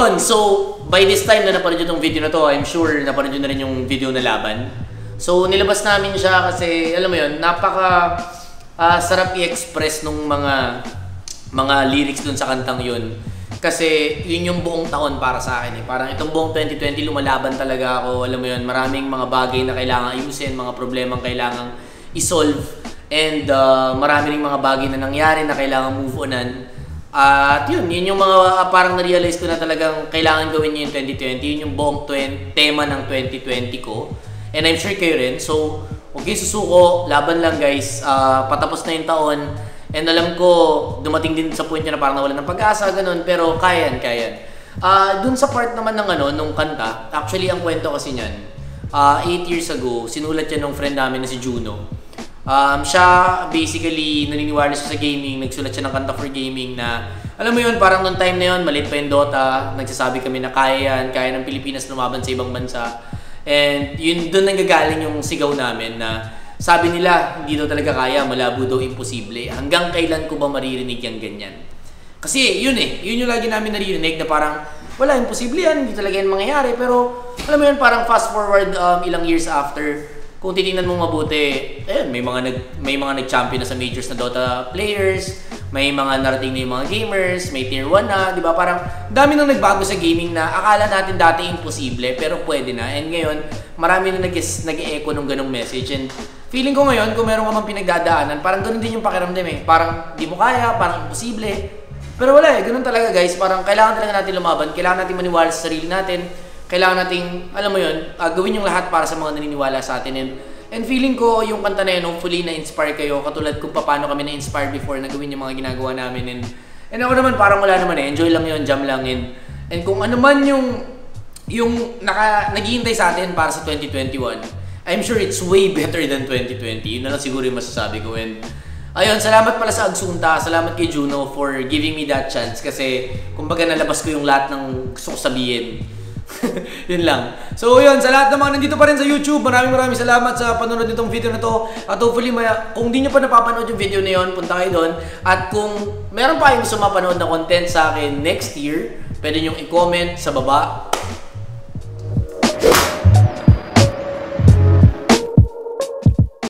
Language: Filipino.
Yun, so by this time na napanood yung video na to, I'm sure napanood na rin yung video na laban. So nilabas namin siya kasi alam mo yun, napaka sarap i-express nung mga lyrics dun sa kantang yun. Kasi yun yung buong taon para sa akin eh. Parang itong buong 2020 lumalaban talaga ako. Alam mo yun, maraming mga bagay na kailangan ayusin, mga problemang kailangan i-solve. And marami ring mga bagay na nangyari na kailangan move onan. At yun yung mga parang na-realize ko na talagang kailangan gawin niyo yung 2020. Yun yung buong tema ng 2020 ko. And I'm sure kayo rin. So, okay, susuko. Laban lang guys. Patapos na yung taon. And alam ko, dumating din sa point na parang nawalan ng pag-asa, ganun. Pero kayan. Dun sa part naman ng nung kanta, actually ang kwento kasi niyan, 8 years ago, sinulat yan ng friend namin na si Juno. Siya basically naniniwala siya sa gaming, nagsulat siya ng kanta for gaming na alam mo yun, parang nung time na yun, maliit pa yung Dota, nagsasabi kami na kaya ng Pilipinas lumaban sa ibang bansa. And yun doon nanggagaling yung sigaw namin na sabi nila, hindi daw talaga kaya, malabo daw, imposible. Hanggang kailan ko ba maririnig yung ganyan? Kasi yun yun yung lagi namin naririnig na parang, wala, imposible yan, hindi talaga yan mangyayari. Pero, alam mo yun, parang fast forward ilang years after, kung titingnan mo mabuti, may mga nag-champion na sa majors na Dota players, may mga narating na yung mga gamers, may tier 1 na, di ba? Parang, dami nang nagbago sa gaming na akala natin dati imposible, pero pwede na. And ngayon, marami na nag-e-echo ng ganong message. And feeling ko ngayon, kung meron ka mang pinagdadaanan, parang ganun din yung pakiramdam eh. Parang di mo kaya, parang imposible. Pero wala ganun talaga guys. Parang kailangan talaga natin lumaban, kailangan natin maniwala sa sarili natin, kailangan natin, alam mo yun, gawin yung lahat para sa mga naniniwala sa atin. And feeling ko, yung kanta na yun, hopefully na-inspire kayo, katulad kung paano kami na-inspire before na gawin yung mga ginagawa namin. And ako naman, parang wala naman enjoy lang yun, jam lang. And kung ano man yung naghihintay sa atin para sa 2021, I'm sure it's way better than 2020. Yun na lang siguro yung masasabi ko. And ayun, salamat pala sa Agsunta. Salamat kay Juno for giving me that chance. Kasi kumbaga nalabas ko yung lahat ng gusto ko sabihin. Yun lang. So yun, sa lahat ng mga nandito pa rin sa YouTube, maraming salamat sa panonood nitong video na to. At hopefully, kung di nyo pa napapanood yung video na yun, punta kayo doon. At kung meron pa kayong gusto mapanood na content sa akin next year, pwede nyong i-comment sa baba.